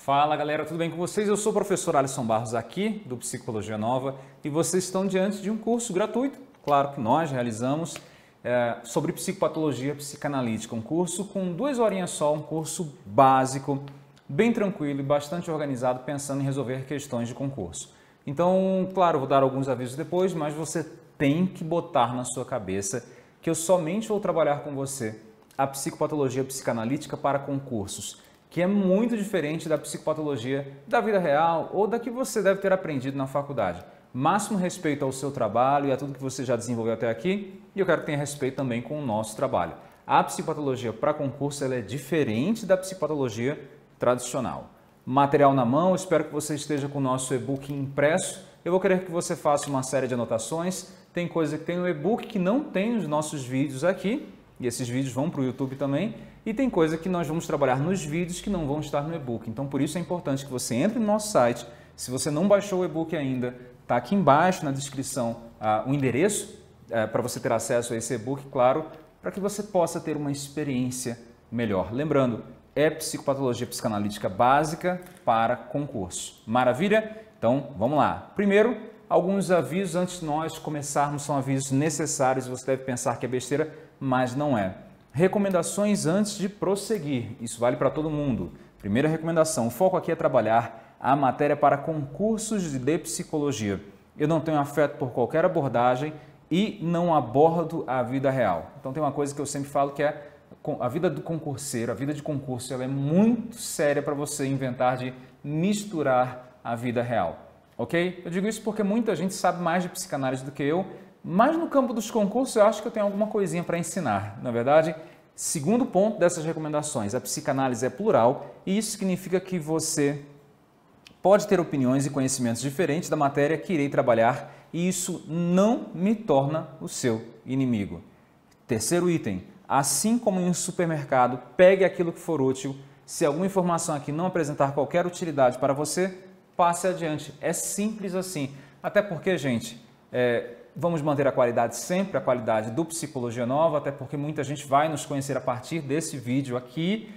Fala galera, tudo bem com vocês? Eu sou o professor Alisson Barros aqui do Psicologia Nova e vocês estão diante de um curso gratuito, claro que nós realizamos, sobre psicopatologia psicanalítica, um curso com 2 horinhas só, um curso básico, bem tranquilo e bastante organizado, pensando em resolver questões de concurso. Então, claro, vou dar alguns avisos depois, mas você tem que botar na sua cabeça que eu somente vou trabalhar com você a psicopatologia psicanalítica para concursos, que é muito diferente da psicopatologia da vida real ou da que você deve ter aprendido na faculdade. Máximo respeito ao seu trabalho e a tudo que você já desenvolveu até aqui, e eu quero que tenha respeito também com o nosso trabalho. A psicopatologia para concurso ela é diferente da psicopatologia tradicional. Material na mão, espero que você esteja com o nosso e-book impresso. Eu vou querer que você faça uma série de anotações. Tem coisa que tem no e-book que não tem nos nossos vídeos aqui, e esses vídeos vão para o YouTube também. E tem coisa que nós vamos trabalhar nos vídeos que não vão estar no e-book. Então, por isso é importante que você entre no nosso site. Se você não baixou o e-book ainda, está aqui embaixo na descrição o endereço para você ter acesso a esse e-book, claro, para que você possa ter uma experiência melhor. Lembrando, é psicopatologia psicanalítica básica para concurso. Maravilha? Então, vamos lá. Primeiro, alguns avisos antes de nós começarmos, são avisos necessários. Você deve pensar que é besteira, mas não é. Recomendações antes de prosseguir. Isso vale para todo mundo. Primeira recomendação, o foco aqui é trabalhar a matéria para concursos de psicologia. Eu não tenho afeto por qualquer abordagem e não abordo a vida real. Então tem uma coisa que eu sempre falo que é a vida do concurseiro, a vida de concurso, ela é muito séria para você inventar de misturar a vida real, ok? Eu digo isso porque muita gente sabe mais de psicanálise do que eu, mas no campo dos concursos eu acho que eu tenho alguma coisinha para ensinar. Na verdade, segundo ponto dessas recomendações, a psicanálise é plural e isso significa que você pode ter opiniões e conhecimentos diferentes da matéria que irei trabalhar e isso não me torna o seu inimigo. Terceiro item, assim como em um supermercado, pegue aquilo que for útil. Se alguma informação aqui não apresentar qualquer utilidade para você, passe adiante. É simples assim. Até porque, gente, vamos manter a qualidade sempre, a qualidade do Psicologia Nova, até porque muita gente vai nos conhecer a partir desse vídeo aqui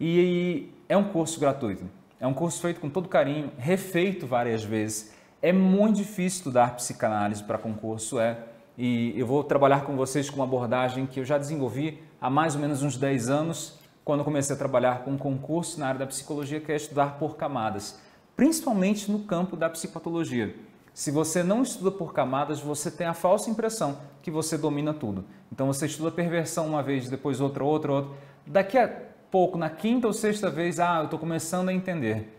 e é um curso gratuito. É um curso feito com todo carinho, refeito várias vezes. É muito difícil estudar psicanálise para concurso, e eu vou trabalhar com vocês com uma abordagem que eu já desenvolvi há mais ou menos uns 10 anos, quando comecei a trabalhar com um concurso na área da psicologia, que é estudar por camadas, principalmente no campo da psicopatologia. Se você não estuda por camadas, você tem a falsa impressão que você domina tudo. Então você estuda perversão uma vez, depois outra. Daqui a pouco, na 5ª ou 6ª vez, eu estou começando a entender.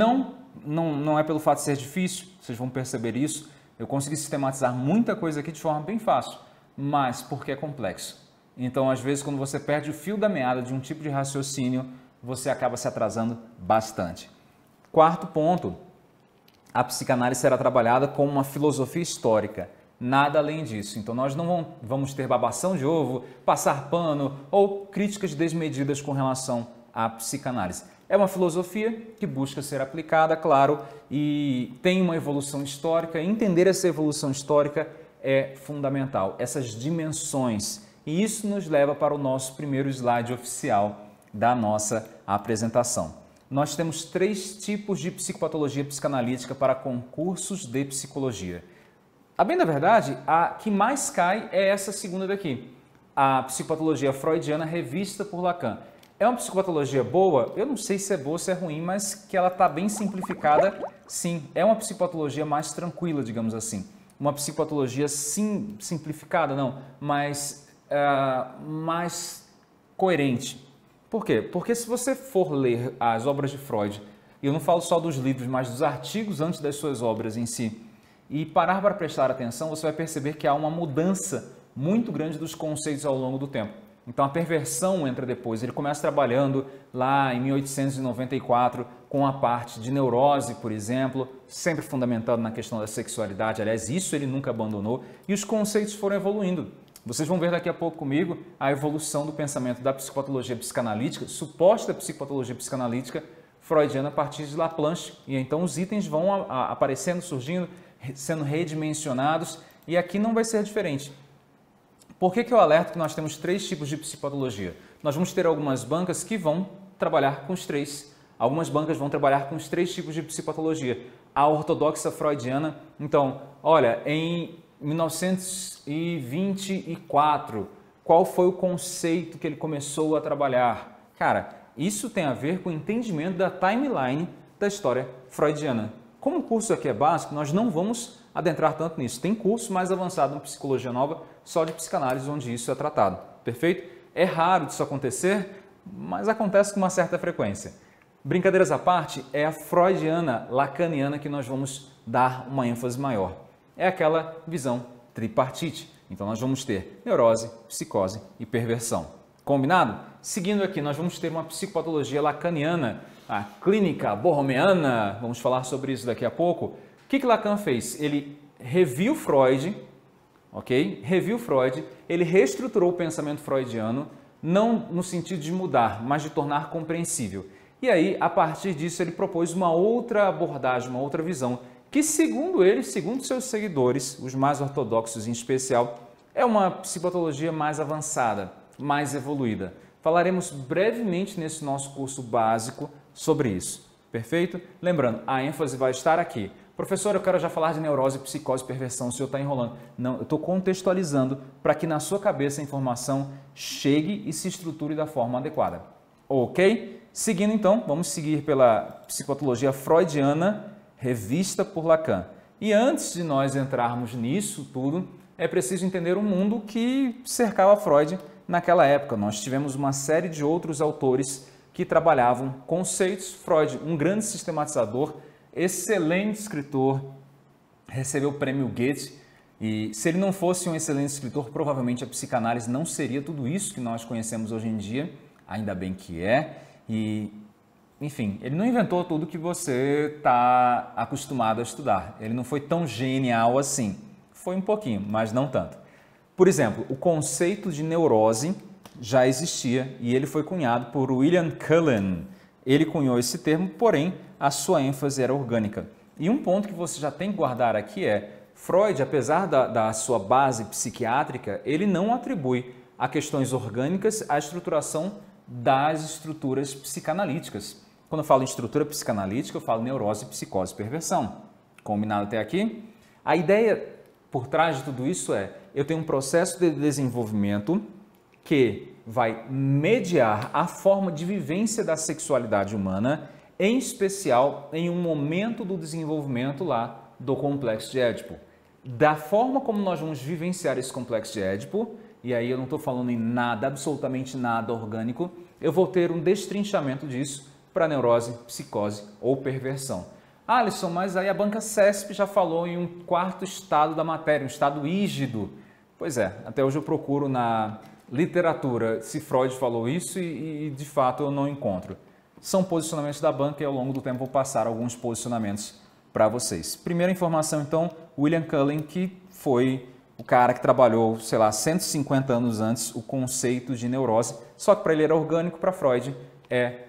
Não é pelo fato de ser difícil, vocês vão perceber isso. Eu consegui sistematizar muita coisa aqui de forma bem fácil, mas porque é complexo. Então, às vezes, quando você perde o fio da meada de um tipo de raciocínio, você acaba se atrasando bastante. Quarto ponto, a psicanálise será trabalhada com uma filosofia histórica, nada além disso. Então, nós não vamos ter babação de ovo, passar pano ou críticas desmedidas com relação à psicanálise. É uma filosofia que busca ser aplicada, claro, e tem uma evolução histórica. Entender essa evolução histórica é fundamental, essas dimensões. E isso nos leva para o nosso primeiro slide oficial da nossa apresentação. Nós temos 3 tipos de psicopatologia psicanalítica para concursos de psicologia. A bem da verdade, a que mais cai é essa segunda daqui, a psicopatologia freudiana revista por Lacan. É uma psicopatologia boa? Eu não sei se é boa ou se é ruim, mas que ela está bem simplificada, sim. É uma psicopatologia mais tranquila, digamos assim. Uma psicopatologia simplificada, não, mas mais coerente. Por quê? Porque se você for ler as obras de Freud, e eu não falo só dos livros, mas dos artigos antes das suas obras em si, e parar para prestar atenção, você vai perceber que há uma mudança muito grande dos conceitos ao longo do tempo. Então a perversão entra depois, ele começa trabalhando lá em 1894 com a parte de neurose, por exemplo, sempre fundamentado na questão da sexualidade, aliás, isso ele nunca abandonou, e os conceitos foram evoluindo. Vocês vão ver daqui a pouco comigo a evolução do pensamento da psicopatologia psicanalítica, suposta psicopatologia psicanalítica freudiana a partir de Laplanche, e então os itens vão aparecendo, surgindo, sendo redimensionados, e aqui não vai ser diferente. Por que eu alerto que nós temos 3 tipos de psicopatologia? Nós vamos ter algumas bancas que vão trabalhar com os 3 Algumas bancas vão trabalhar com os 3 tipos de psicopatologia. A ortodoxa freudiana, então, olha, em 1924, qual foi o conceito que ele começou a trabalhar? Cara, isso tem a ver com o entendimento da timeline da história freudiana. Como o curso aqui é básico, nós não vamos adentrar tanto nisso. Tem curso mais avançado em Psicologia Nova, só de psicanálise, onde isso é tratado. Perfeito? É raro disso acontecer, mas acontece com uma certa frequência. Brincadeiras à parte, é a freudiana, lacaniana que nós vamos dar uma ênfase maior. É aquela visão tripartite. Então nós vamos ter neurose, psicose e perversão. Combinado? Seguindo aqui, nós vamos ter uma psicopatologia lacaniana, a clínica borromeana, vamos falar sobre isso daqui a pouco. O que Lacan fez? Ele reviu Freud, ok? Reviu Freud, ele reestruturou o pensamento freudiano, não no sentido de mudar, mas de tornar compreensível. E aí, a partir disso, ele propôs uma outra abordagem, uma outra visão, que segundo ele, segundo seus seguidores, os mais ortodoxos em especial, é uma psicopatologia mais avançada, mais evoluída. Falaremos brevemente nesse nosso curso básico sobre isso, perfeito? Lembrando, a ênfase vai estar aqui. Professor, eu quero já falar de neurose, psicose, perversão, o senhor está enrolando. Não, eu estou contextualizando para que na sua cabeça a informação chegue e se estruture da forma adequada. Ok? Seguindo então, vamos seguir pela psicopatologia freudiana, revista por Lacan. E antes de nós entrarmos nisso tudo, é preciso entender o mundo que cercava Freud naquela época. Nós tivemos uma série de outros autores que trabalhavam conceitos. Freud, um grande sistematizador, excelente escritor, recebeu o prêmio Goethe, e se ele não fosse um excelente escritor, provavelmente a psicanálise não seria tudo isso que nós conhecemos hoje em dia, ainda bem que é, e enfim, ele não inventou tudo que você está acostumado a estudar, ele não foi tão genial assim, foi um pouquinho, mas não tanto. Por exemplo, o conceito de neurose já existia e ele foi cunhado por William Cullen. Ele cunhou esse termo, porém, a sua ênfase era orgânica. E um ponto que você já tem que guardar aqui é, Freud, apesar da sua base psiquiátrica, ele não atribui a questões orgânicas a estruturação das estruturas psicanalíticas. Quando eu falo em estrutura psicanalítica, eu falo neurose, psicose e perversão. Combinado até aqui? A ideia por trás de tudo isso é, eu tenho um processo de desenvolvimento que vai mediar a forma de vivência da sexualidade humana, em especial em um momento do desenvolvimento lá do complexo de Édipo. Da forma como nós vamos vivenciar esse complexo de Édipo, e aí eu não estou falando em nada, absolutamente nada orgânico, eu vou ter um destrinchamento disso para neurose, psicose ou perversão. Alisson, mas aí a banca CESP já falou em um quarto estado da matéria, um estado rígido. Pois é, até hoje eu procuro na literatura se Freud falou isso e de fato eu não encontro. São posicionamentos da banca e ao longo do tempo vou passar alguns posicionamentos para vocês. Primeira informação então, William Cullen, que foi o cara que trabalhou, sei lá, 150 anos antes o conceito de neurose, só que para ele era orgânico, para Freud é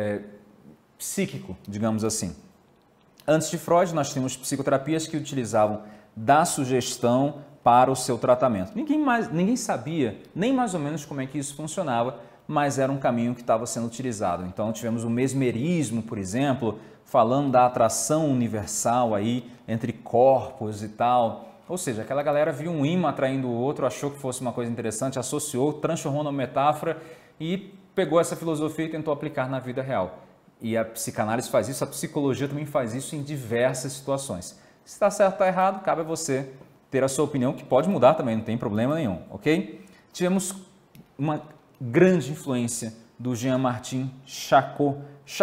psíquico, digamos assim. Antes de Freud, nós tínhamos psicoterapias que utilizavam da sugestão para o seu tratamento. Ninguém sabia nem mais ou menos como é que isso funcionava, mas era um caminho que estava sendo utilizado. Então tivemos o mesmerismo, por exemplo, falando da atração universal aí entre corpos e tal. Ou seja, aquela galera viu um imã atraindo o outro, achou que fosse uma coisa interessante, associou, transformou numa metáfora e pegou essa filosofia e tentou aplicar na vida real. E a psicanálise faz isso, a psicologia também faz isso em diversas situações. Se está certo ou está errado, cabe a você ter a sua opinião, que pode mudar também, não tem problema nenhum, ok? Tivemos uma grande influência do Jean-Martin Charcot,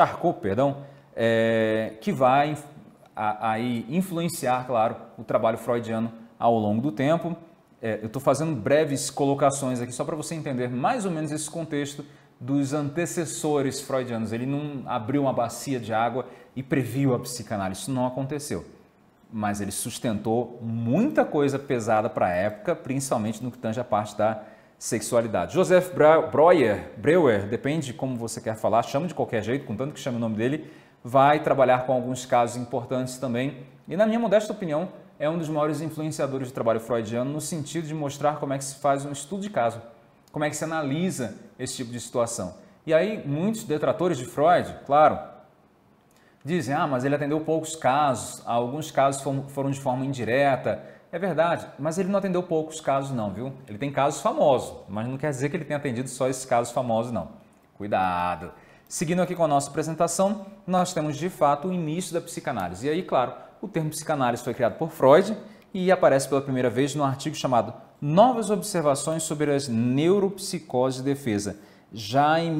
que vai aí influenciar, claro, o trabalho freudiano ao longo do tempo. Eu estou fazendo breves colocações aqui só para você entender mais ou menos esse contexto dos antecessores freudianos. Ele não abriu uma bacia de água e previu a psicanálise, isso não aconteceu. Mas ele sustentou muita coisa pesada para a época, principalmente no que tange a parte da sexualidade. Joseph Breuer, depende de como você quer falar, chama de qualquer jeito, contanto que chame o nome dele, vai trabalhar com alguns casos importantes também. E na minha modesta opinião, é um dos maiores influenciadores do trabalho freudiano no sentido de mostrar como é que se faz um estudo de caso, como é que se analisa esse tipo de situação. E aí, muitos detratores de Freud, claro, Dizem, mas ele atendeu poucos casos, alguns casos foram de forma indireta. É verdade, mas ele não atendeu poucos casos não, viu? Ele tem casos famosos, mas não quer dizer que ele tenha atendido só esses casos famosos não. Cuidado! Seguindo aqui com a nossa apresentação, nós temos de fato o início da psicanálise. E aí, claro, o termo psicanálise foi criado por Freud e aparece pela primeira vez no artigo chamado Novas Observações sobre as Neuropsicoses de Defesa, já em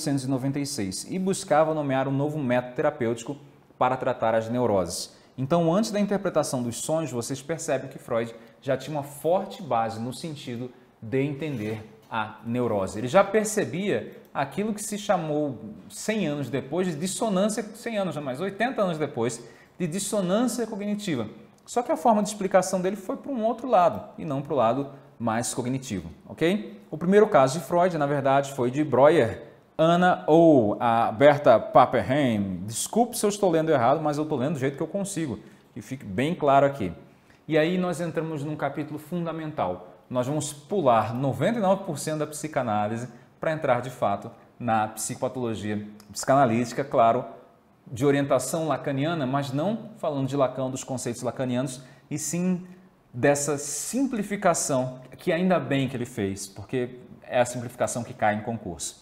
1896, e buscava nomear um novo método terapêutico para tratar as neuroses. Então, antes da interpretação dos sonhos, vocês percebem que Freud já tinha uma forte base no sentido de entender a neurose. Ele já percebia aquilo que se chamou 100 anos depois de dissonância, 100 anos, mas 80 anos depois, de dissonância cognitiva. Só que a forma de explicação dele foi para um outro lado, e não para o lado mais cognitivo, ok? O primeiro caso de Freud, na verdade, foi de Breuer, Anna ou a Berta Pappenheim. Desculpe se eu estou lendo errado, mas eu estou lendo do jeito que eu consigo, que fique bem claro aqui. E aí nós entramos num capítulo fundamental. Nós vamos pular 99% da psicanálise para entrar de fato na psicopatologia psicanalítica, claro, de orientação lacaniana, mas não falando de Lacan, dos conceitos lacanianos, e sim dessa simplificação, que ainda bem que ele fez, porque é a simplificação que cai em concurso.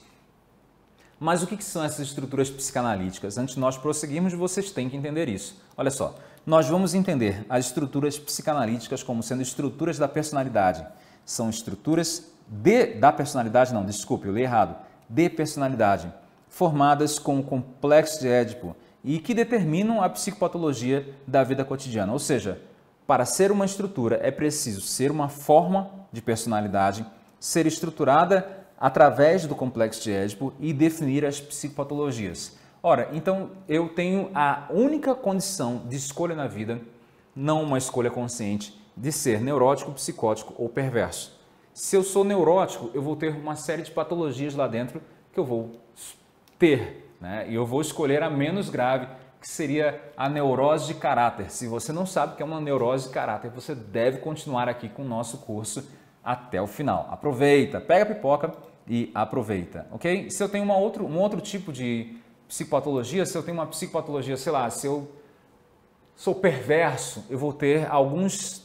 Mas o que são essas estruturas psicanalíticas? Antes de nós prosseguirmos, vocês têm que entender isso. Olha só, nós vamos entender as estruturas psicanalíticas como sendo estruturas da personalidade. São estruturas da personalidade, não, desculpe, eu li errado, de personalidade, formadas com o complexo de Édipo e que determinam a psicopatologia da vida cotidiana. Ou seja, para ser uma estrutura é preciso ser uma forma de personalidade, ser estruturada através do complexo de Édipo e definir as psicopatologias. Ora, então eu tenho a única condição de escolha na vida, não uma escolha consciente, de ser neurótico, psicótico ou perverso. Se eu sou neurótico, eu vou ter uma série de patologias lá dentro que eu vou ter, né? E eu vou escolher a menos grave, que seria a neurose de caráter. Se você não sabe o que é uma neurose de caráter, você deve continuar aqui com o nosso curso até o final. Aproveita, pega a pipoca e aproveita, ok? Se eu tenho um outro tipo de psicopatologia, se eu tenho uma psicopatologia, sei lá, se eu sou perverso, eu vou ter algumas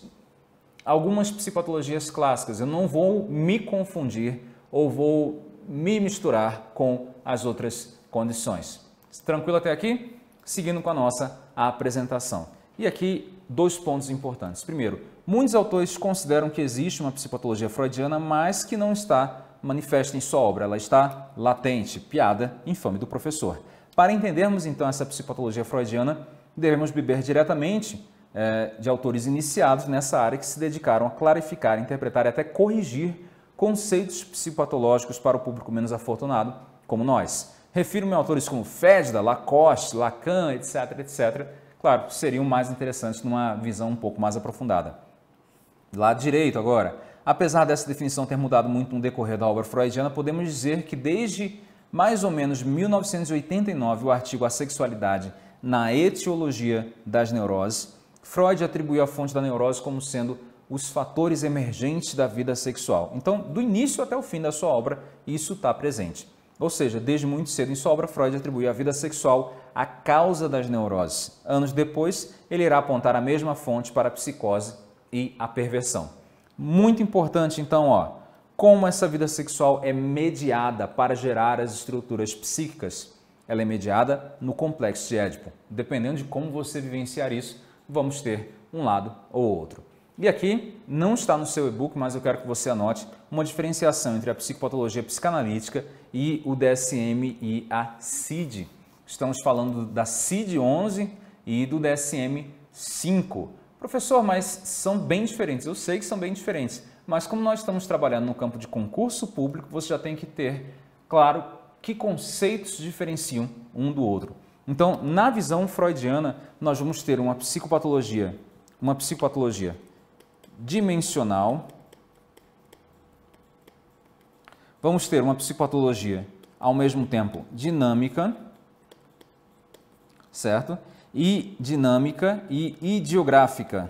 psicopatologias clássicas. Eu não vou me confundir ou vou me misturar com as outras condições. Tranquilo até aqui? Seguindo com a nossa apresentação. E aqui, 2 pontos importantes. Primeiro, muitos autores consideram que existe uma psicopatologia freudiana, mas que não está manifesta em sua obra, ela está latente, piada infame do professor. Para entendermos então essa psicopatologia freudiana, devemos beber diretamente de autores iniciados nessa área que se dedicaram a clarificar, interpretar e até corrigir conceitos psicopatológicos para o público menos afortunado, como nós. Refiro-me a autores como Fedda, Lacoste, Lacan, etc., etc. Claro, seriam mais interessantes numa visão um pouco mais aprofundada. Lado direito agora. Apesar dessa definição ter mudado muito no decorrer da obra freudiana, podemos dizer que desde mais ou menos 1989, o artigo A Sexualidade na Etiologia das Neuroses, Freud atribuiu a fonte da neurose como sendo os fatores emergentes da vida sexual. Então, do início até o fim da sua obra, isso está presente. Ou seja, desde muito cedo em sua obra, Freud atribuiu a vida sexual à causa das neuroses. Anos depois, ele irá apontar a mesma fonte para a psicose e a perversão. Muito importante, então, como essa vida sexual é mediada para gerar as estruturas psíquicas. Ela é mediada no complexo de Édipo. Dependendo de como você vivenciar isso, vamos ter um lado ou outro. E aqui, não está no seu e-book, mas eu quero que você anote uma diferenciação entre a psicopatologia psicanalítica e o DSM e a CID. Estamos falando da CID-11 e do DSM-5. Professor, mas são bem diferentes. Eu sei que são bem diferentes, mas como nós estamos trabalhando no campo de concurso público, você já tem que ter, claro, que conceitos diferenciam um do outro. Então, na visão freudiana, nós vamos ter uma psicopatologia dimensional, vamos ter uma psicopatologia ao mesmo tempo dinâmica, certo? E dinâmica e idiográfica.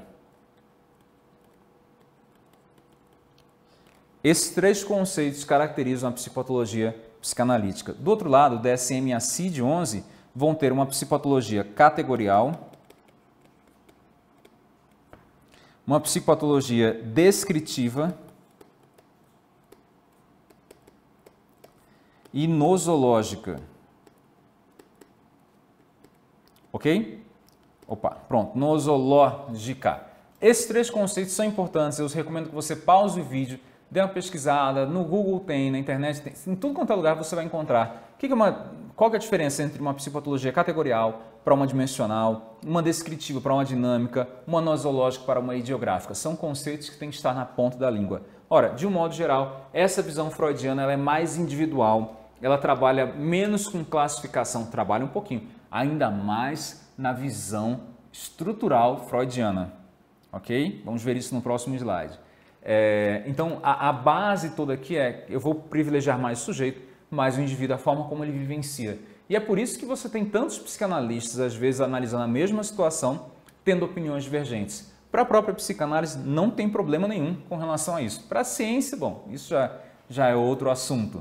Esses 3 conceitos caracterizam a psicopatologia psicanalítica. Do outro lado, o DSM e a CID-11 vão ter uma psicopatologia categorial, uma psicopatologia descritiva e nosológica. Ok? Opa, pronto, nosológica. Esses 3 conceitos são importantes, eu recomendo que você pause o vídeo, dê uma pesquisada, no Google tem, na internet tem, em tudo quanto é lugar você vai encontrar. Qual que é a diferença entre uma psicopatologia categorial para uma dimensional, uma descritiva para uma dinâmica, uma nosológica para uma idiográfica? São conceitos que têm que estar na ponta da língua. Ora, de um modo geral, essa visão freudiana ela é mais individual, ela trabalha menos com classificação, trabalha um pouquinho, ainda mais na visão estrutural freudiana. Ok? Vamos ver isso no próximo slide. Então, a base toda aqui eu vou privilegiar mais o sujeito, mais o indivíduo, a forma como ele vivencia. E é por isso que você tem tantos psicanalistas, às vezes, analisando a mesma situação, tendo opiniões divergentes. Para a própria psicanálise, não tem problema nenhum com relação a isso. Para a ciência, bom, isso já é outro assunto.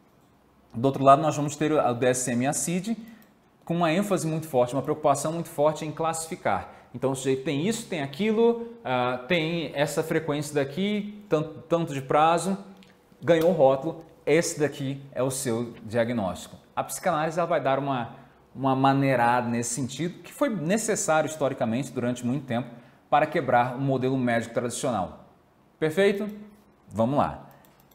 Do outro lado, nós vamos ter o DSM e a CID, com uma ênfase muito forte, uma preocupação muito forte em classificar. Então, o sujeito tem isso, tem aquilo, tem essa frequência daqui, tanto de prazo, ganhou o rótulo, esse daqui é o seu diagnóstico. A psicanálise ela vai dar uma maneirada nesse sentido, que foi necessário historicamente durante muito tempo para quebrar o modelo médico tradicional. Perfeito? Vamos lá.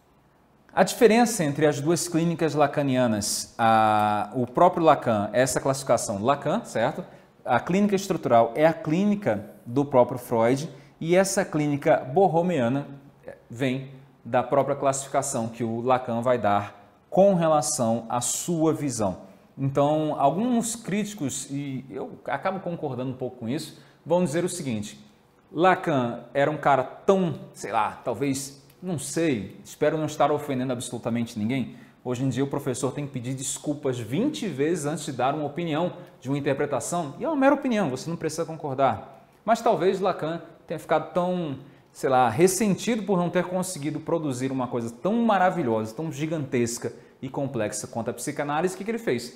A diferença entre as duas clínicas lacanianas, o próprio Lacan, essa classificação Lacan, certo? A clínica estrutural é a clínica do próprio Freud e essa clínica borromeana vem da própria classificação que o Lacan vai dar com relação à sua visão. Então, alguns críticos, e eu acabo concordando um pouco com isso, vão dizer o seguinte: Lacan era um cara tão, sei lá, talvez, não sei, espero não estar ofendendo absolutamente ninguém. Hoje em dia o professor tem que pedir desculpas 20 vezes antes de dar uma opinião de uma interpretação, e é uma mera opinião, você não precisa concordar. Mas talvez Lacan tenha ficado tão, sei lá, ressentido por não ter conseguido produzir uma coisa tão maravilhosa, tão gigantesca e complexa quanto a psicanálise. O que ele fez?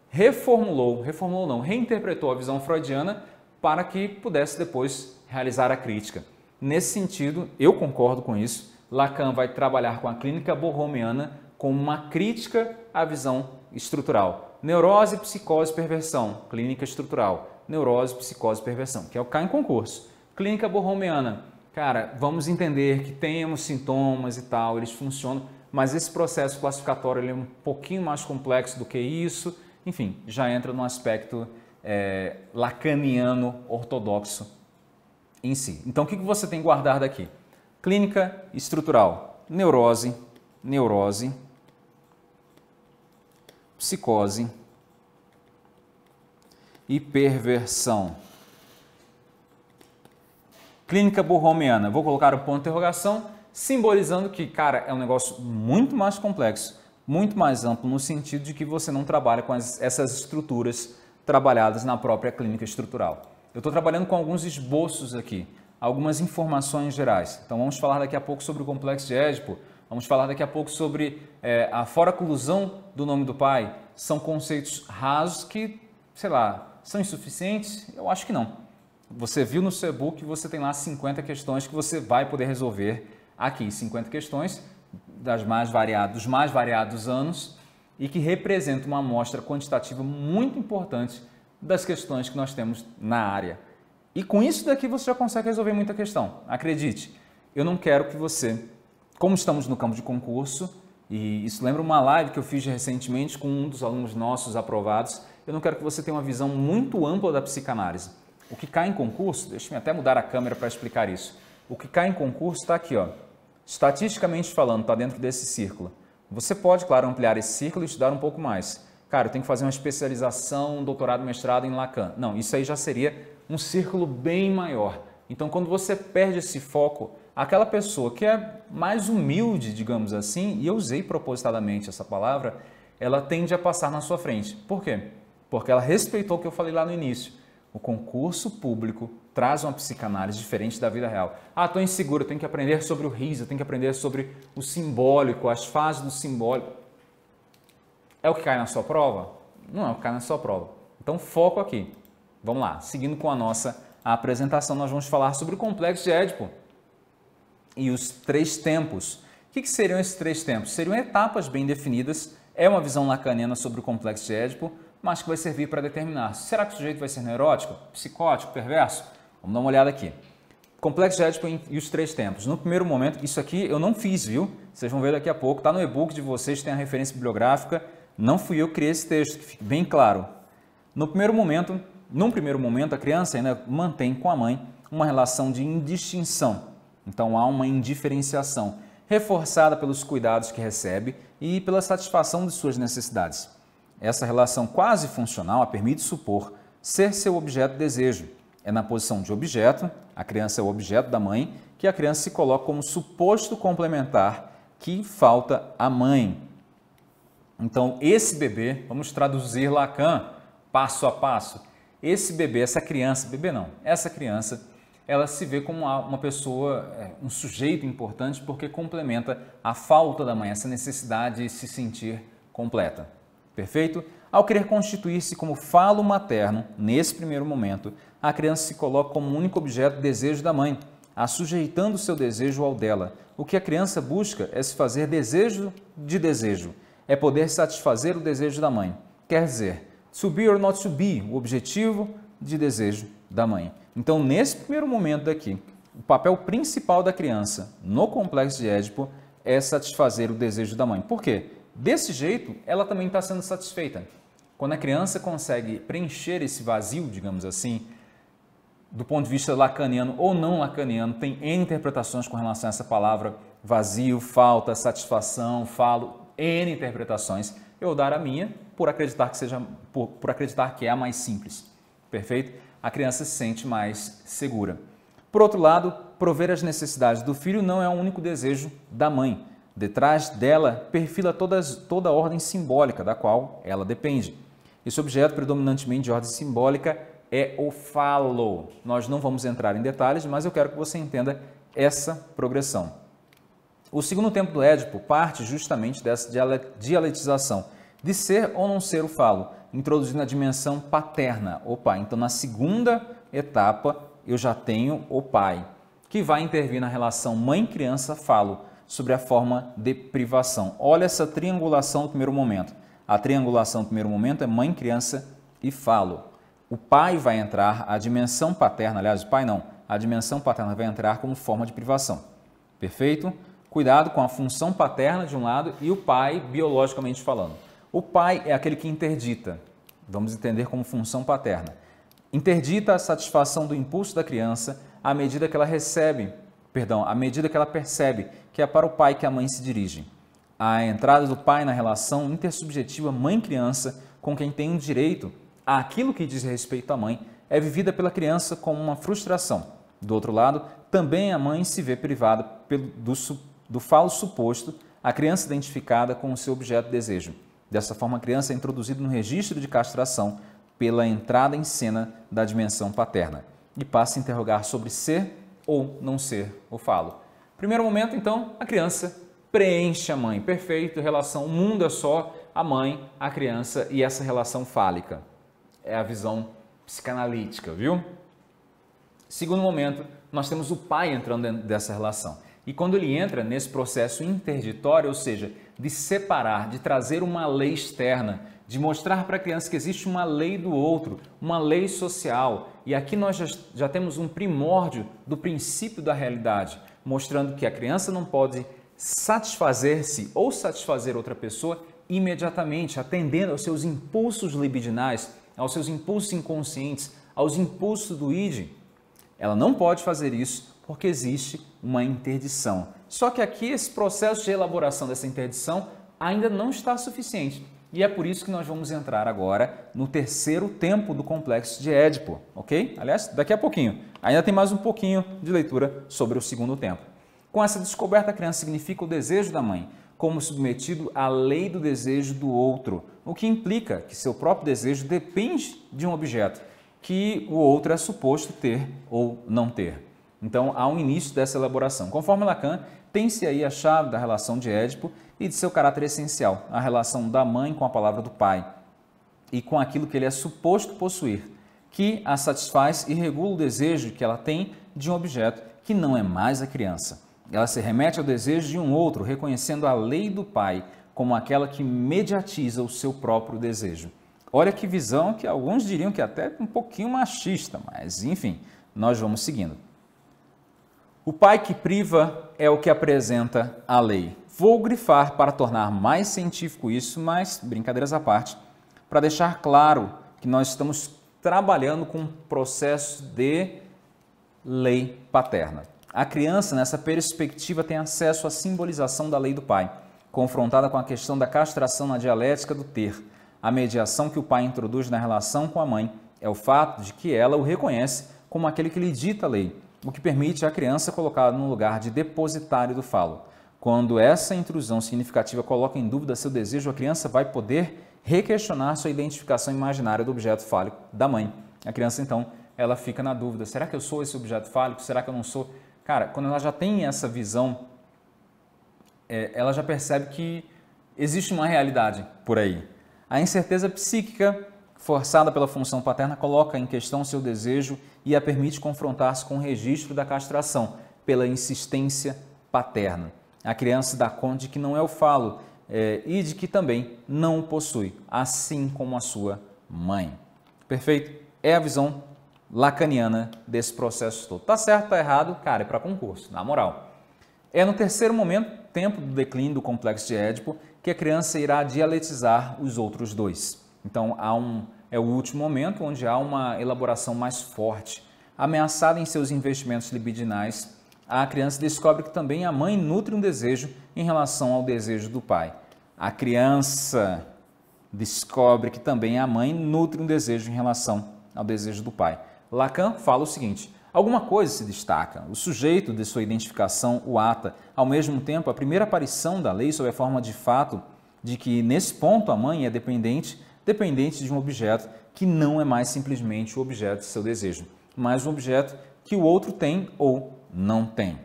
Reinterpretou a visão freudiana para que pudesse depois realizar a crítica. Nesse sentido, eu concordo com isso, Lacan vai trabalhar com a clínica borromeana com uma crítica à visão estrutural. Neurose, psicose, perversão, clínica estrutural. Neurose, psicose, perversão, que é o que cai em concurso. Clínica borromeana, cara, vamos entender que temos sintomas e tal, eles funcionam, mas esse processo classificatório ele é um pouquinho mais complexo do que isso. Enfim, já entra no aspecto lacaniano ortodoxo em si. Então, o que você tem que guardar daqui? Clínica estrutural, neurose, psicose e perversão. Clínica borromeana, vou colocar o ponto de interrogação, simbolizando que, cara, é um negócio muito mais complexo, muito mais amplo, no sentido de que você não trabalha com essas estruturas trabalhadas na própria clínica estrutural. Eu estou trabalhando com alguns esboços aqui, algumas informações gerais. Então vamos falar daqui a pouco sobre o complexo de Édipo, vamos falar daqui a pouco sobre a fora-oclusão do nome do pai. São conceitos rasos que, sei lá, são insuficientes? Eu acho que não. Você viu no seu e-book que você tem lá 50 questões que você vai poder resolver aqui. 50 questões dos mais variados anos e que representam uma amostra quantitativa muito importante das questões que nós temos na área. E com isso daqui você já consegue resolver muita questão. Acredite, eu não quero que você, como estamos no campo de concurso, e isso lembra uma live que eu fiz recentemente com um dos alunos nossos aprovados, eu não quero que você tenha uma visão muito ampla da psicanálise. O que cai em concurso, deixa eu até mudar a câmera para explicar isso. O que cai em concurso está aqui, ó. Estatisticamente falando, está dentro desse círculo. Você pode, claro, ampliar esse círculo e estudar um pouco mais. Cara, eu tenho que fazer uma especialização, um doutorado, mestrado em Lacan. Não, isso aí já seria um círculo bem maior. Então, quando você perde esse foco, aquela pessoa que é mais humilde, digamos assim, e eu usei propositadamente essa palavra, ela tende a passar na sua frente. Por quê? Porque ela respeitou o que eu falei lá no início. O concurso público traz uma psicanálise diferente da vida real. Ah, estou inseguro, eu tenho que aprender sobre o riso, eu tenho que aprender sobre o simbólico, as fases do simbólico. É o que cai na sua prova? Não é o que cai na sua prova. Então, foco aqui. Vamos lá, seguindo com a nossa apresentação, nós vamos falar sobre o complexo de Édipo e os 3 tempos. O que seriam esses 3 tempos? Seriam etapas bem definidas, é uma visão lacaniana sobre o complexo de Édipo, mas que vai servir para determinar, será que o sujeito vai ser neurótico, psicótico, perverso? Vamos dar uma olhada aqui. Complexo de Édipo e os 3 tempos. No primeiro momento, isso aqui eu não fiz, viu? Vocês vão ver daqui a pouco, está no e-book de vocês, tem a referência bibliográfica, não fui eu que criei esse texto, que fique bem claro. Num primeiro momento, a criança ainda mantém com a mãe uma relação de indistinção. Então, há uma indiferenciação, reforçada pelos cuidados que recebe e pela satisfação de suas necessidades. Essa relação quase funcional a permite supor ser seu objeto de desejo. É na posição de objeto, a criança é o objeto da mãe, que a criança se coloca como suposto complementar que falta à mãe. Então, esse bebê, vamos traduzir Lacan passo a passo. Esse bebê, essa criança, bebê não, essa criança, ela se vê como uma pessoa, um sujeito importante porque complementa a falta da mãe, essa necessidade de se sentir completa. Perfeito? Ao querer constituir-se como falo materno, nesse primeiro momento, a criança se coloca como único objeto de desejo da mãe, assujeitando seu desejo ao dela. O que a criança busca é se fazer desejo de desejo, é poder satisfazer o desejo da mãe. Quer dizer, to be or not to be, o objetivo de desejo da mãe. Então, nesse primeiro momento daqui, o papel principal da criança no complexo de Édipo é satisfazer o desejo da mãe. Por quê? Desse jeito, ela também está sendo satisfeita. Quando a criança consegue preencher esse vazio, digamos assim, do ponto de vista lacaniano ou não lacaniano, tem N interpretações com relação a essa palavra vazio, falta, satisfação, falo, N interpretações. Eu vou dar a minha por acreditar por acreditar que é a mais simples. Perfeito? A criança se sente mais segura. Por outro lado, prover as necessidades do filho não é o único desejo da mãe. Detrás dela perfila toda a ordem simbólica da qual ela depende. Esse objeto predominantemente de ordem simbólica é o falo. Nós não vamos entrar em detalhes, mas eu quero que você entenda essa progressão. O segundo tempo do Édipo parte justamente dessa dialetização de ser ou não ser o falo, introduzindo a dimensão paterna, o pai. Então, na segunda etapa, eu já tenho o pai, que vai intervir na relação mãe-criança-falo, sobre a forma de privação. Olha essa triangulação no primeiro momento. A triangulação no primeiro momento é mãe, criança e falo. O pai vai entrar, a dimensão paterna, aliás, o pai não, a dimensão paterna vai entrar como forma de privação. Perfeito? Cuidado com a função paterna de um lado e o pai, biologicamente falando. O pai é aquele que interdita, vamos entender como função paterna. Interdita a satisfação do impulso da criança à medida que ela à medida que ela percebe que é para o pai que a mãe se dirige. A entrada do pai na relação intersubjetiva mãe-criança com quem tem um direito àquilo que diz respeito à mãe é vivida pela criança como uma frustração. Do outro lado, também a mãe se vê privada do falo suposto, a criança identificada com o seu objeto de desejo. Dessa forma, a criança é introduzida no registro de castração pela entrada em cena da dimensão paterna e passa a interrogar sobre ser ou não ser o falo. Primeiro momento, então, a criança preenche a mãe. Perfeito, relação, o mundo é só a mãe, a criança e essa relação fálica. É a visão psicanalítica, viu? Segundo momento, nós temos o pai entrando dentro dessa relação. E quando ele entra nesse processo interditório, ou seja, de separar, de trazer uma lei externa, de mostrar para a criança que existe uma lei do outro, uma lei social. E aqui nós já temos um primórdio do princípio da realidade, mostrando que a criança não pode satisfazer-se ou satisfazer outra pessoa imediatamente, atendendo aos seus impulsos libidinais, aos seus impulsos inconscientes, aos impulsos do id. Ela não pode fazer isso porque existe uma interdição. Só que aqui esse processo de elaboração dessa interdição ainda não está suficiente. E é por isso que nós vamos entrar agora no terceiro tempo do complexo de Édipo, ok? Aliás, daqui a pouquinho. Ainda tem mais um pouquinho de leitura sobre o segundo tempo. Com essa descoberta, a criança significa o desejo da mãe, como submetido à lei do desejo do outro, o que implica que seu próprio desejo depende de um objeto que o outro é suposto ter ou não ter. Então, há um início dessa elaboração. Conforme Lacan, tem-se aí a chave da relação de Édipo e de seu caráter essencial, a relação da mãe com a palavra do pai. e com aquilo que ele é suposto possuir, que a satisfaz e regula o desejo que ela tem de um objeto que não é mais a criança. Ela se remete ao desejo de um outro, reconhecendo a lei do pai como aquela que mediatiza o seu próprio desejo. Olha que visão que alguns diriam que é até um pouquinho machista, mas enfim, nós vamos seguindo. O pai que priva é o que apresenta a lei. Vou grifar para tornar mais científico isso, mas brincadeiras à parte, para deixar claro que nós estamos trabalhando com um processo de lei paterna. A criança, nessa perspectiva, tem acesso à simbolização da lei do pai, confrontada com a questão da castração na dialética do ter. A mediação que o pai introduz na relação com a mãe é o fato de que ela o reconhece como aquele que lhe dita a lei, o que permite a criança colocá-la no lugar de depositário do falo. Quando essa intrusão significativa coloca em dúvida seu desejo, a criança vai poder requestionar sua identificação imaginária do objeto fálico da mãe. A criança, então, ela fica na dúvida, será que eu sou esse objeto fálico? Será que eu não sou? Cara, quando ela já tem essa visão, ela já percebe que existe uma realidade por aí. A incerteza psíquica, forçada pela função paterna, coloca em questão seu desejo e a permite confrontar-se com o registro da castração, pela insistência paterna. A criança dá conta de que não é o falo e de que também não o possui, assim como a sua mãe. Perfeito? É a visão lacaniana desse processo todo. Tá certo, tá errado? Cara, é para concurso, na moral. É no terceiro momento, tempo do declínio do complexo de Édipo, que a criança irá dialetizar os outros dois. Então, é o último momento onde há uma elaboração mais forte. Ameaçada em seus investimentos libidinais, a criança descobre que também a mãe nutre um desejo em relação ao desejo do pai. A criança descobre que também a mãe nutre um desejo em relação ao desejo do pai. Lacan fala o seguinte: alguma coisa se destaca, o sujeito de sua identificação o ata, ao mesmo tempo a primeira aparição da lei sob a forma de fato de que nesse ponto a mãe é dependente de um objeto que não é mais simplesmente o objeto de seu desejo, mas um objeto que o outro tem ou não tem.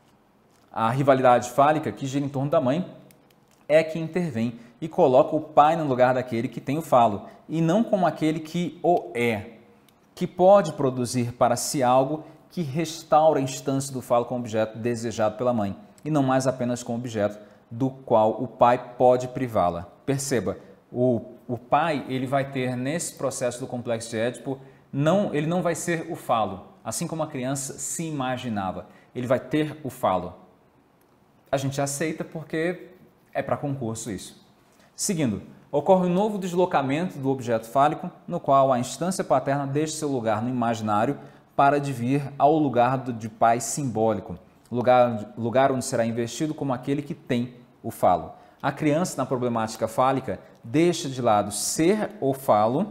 A rivalidade fálica que gira em torno da mãe é que intervém e coloca o pai no lugar daquele que tem o falo, e não como aquele que o é, que pode produzir para si algo que restaura a instância do falo como objeto desejado pela mãe, e não mais apenas como objeto do qual o pai pode privá-la. Perceba, o pai ele vai ter nesse processo do complexo de Édipo, ele não vai ser o falo, assim como a criança se imaginava, ele vai ter o falo. A gente aceita porque é para concurso isso. Seguindo, ocorre um novo deslocamento do objeto fálico, no qual a instância paterna deixa seu lugar no imaginário para vir ao lugar de pai simbólico, lugar onde será investido como aquele que tem o falo. A criança, na problemática fálica, deixa de lado ser o falo,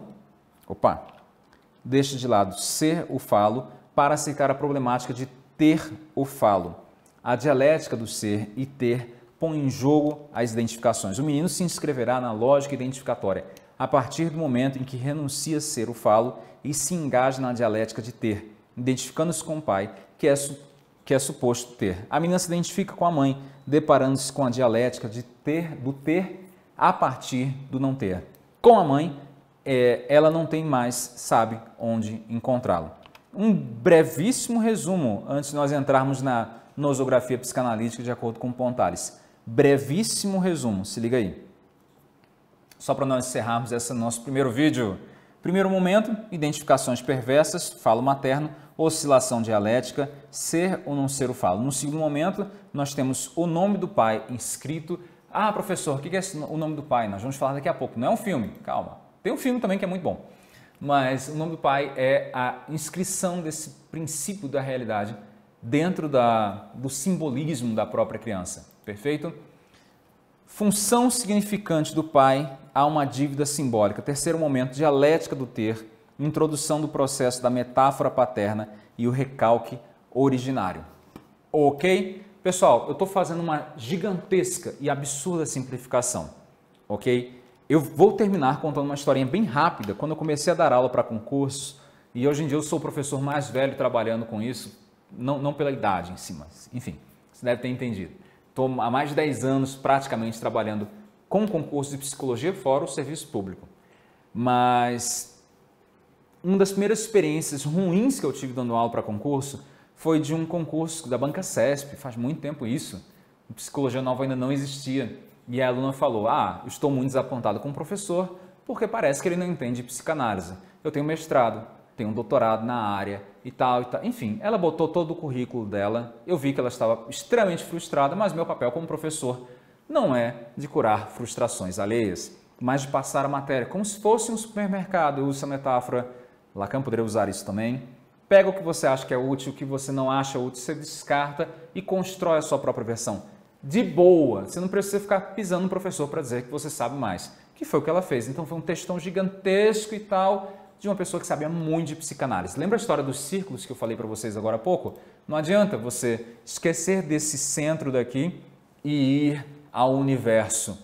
para aceitar a problemática de ter o falo. A dialética do ser e ter põe em jogo as identificações. O menino se inscreverá na lógica identificatória a partir do momento em que renuncia a ser o falo e se engaja na dialética de ter, identificando-se com o pai, que é suposto ter. A menina se identifica com a mãe, deparando-se com a dialética do ter a partir do não ter. Com a mãe, ela não tem mais, sabe onde encontrá-lo. Um brevíssimo resumo, antes de nós entrarmos na nosografia psicanalítica de acordo com Pontales. Brevíssimo resumo, se liga aí. Só para nós encerrarmos esse nosso primeiro vídeo. Primeiro momento, identificações perversas, falo materno, oscilação dialética, ser ou não ser o falo. No segundo momento, nós temos o nome do pai inscrito. Ah, professor, o que é o nome do pai? Nós vamos falar daqui a pouco. Não é um filme, calma. Tem um filme também que é muito bom. Mas o nome do pai é a inscrição desse princípio da realidade dentro do simbolismo da própria criança. Perfeito? Função significante do pai há uma dívida simbólica. Terceiro momento, dialética do ter, introdução do processo da metáfora paterna e o recalque originário. Ok? Pessoal, eu estou fazendo uma gigantesca e absurda simplificação. Ok? Eu vou terminar contando uma historinha bem rápida. Quando eu comecei a dar aula para concurso, e hoje em dia eu sou o professor mais velho trabalhando com isso, não pela idade em si, mas enfim, você deve ter entendido. Estou há mais de 10 anos praticamente trabalhando com concurso de psicologia fora o serviço público. mas uma das primeiras experiências ruins que eu tive dando aula para concurso foi de um concurso da Banca CESP, faz muito tempo isso. Psicologia Nova ainda não existia. E a aluna falou, eu estou muito desapontado com o professor porque parece que ele não entende psicanálise. Eu tenho mestrado, tenho um doutorado na área e tal, e tal. Enfim, ela botou todo o currículo dela, eu vi que ela estava extremamente frustrada, mas meu papel como professor não é de curar frustrações alheias, mas de passar a matéria como se fosse um supermercado. Eu uso essa metáfora, Lacan poderia usar isso também. Pega o que você acha que é útil, o que você não acha útil, você descarta e constrói a sua própria versão. De boa, você não precisa ficar pisando no professor para dizer que você sabe mais, que foi o que ela fez. Então foi um textão gigantesco e tal, de uma pessoa que sabia muito de psicanálise. Lembra a história dos círculos que eu falei para vocês agora há pouco? Não adianta você esquecer desse centro daqui e ir ao universo,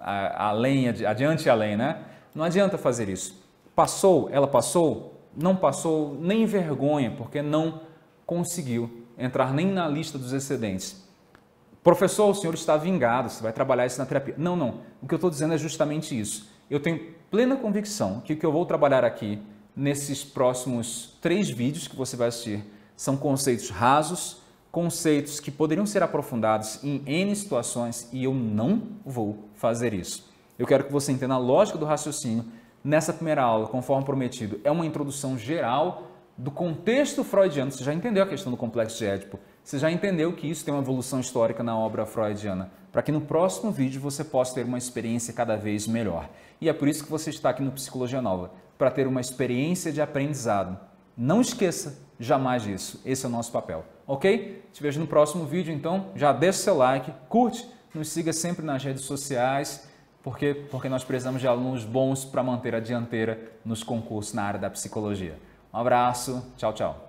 além, adiante e além, né? Não adianta fazer isso. Passou, ela passou, não passou, nem vergonha, porque não conseguiu entrar nem na lista dos excedentes. Professor, o senhor está vingado, você vai trabalhar isso na terapia. Não, não. O que eu estou dizendo é justamente isso. Eu tenho plena convicção que o que eu vou trabalhar aqui, nesses próximos 3 vídeos que você vai assistir, são conceitos rasos, conceitos que poderiam ser aprofundados em N situações e eu não vou fazer isso. Eu quero que você entenda a lógica do raciocínio. Nessa primeira aula, conforme prometido, é uma introdução geral do contexto freudiano. Você já entendeu a questão do complexo de Édipo. Você já entendeu que isso tem uma evolução histórica na obra freudiana, para que no próximo vídeo você possa ter uma experiência cada vez melhor. E é por isso que você está aqui no Psicologia Nova, para ter uma experiência de aprendizado. Não esqueça jamais disso, esse é o nosso papel, ok? Te vejo no próximo vídeo, então já deixa o seu like, curte, nos siga sempre nas redes sociais, porque nós precisamos de alunos bons para manter a dianteira nos concursos na área da psicologia. Um abraço, tchau, tchau.